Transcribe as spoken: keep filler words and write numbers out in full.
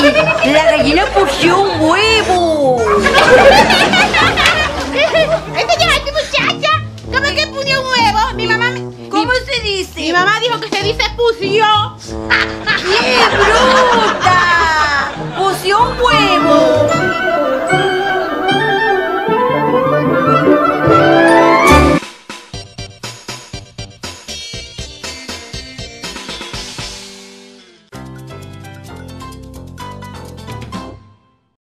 La gallina pusió un huevo. ¿Esto ya es muchacha? ¿Cómo que pusió un huevo? Mi mamá... ¿Cómo se dice? Mi mamá dijo que se dice pusió. ¡Qué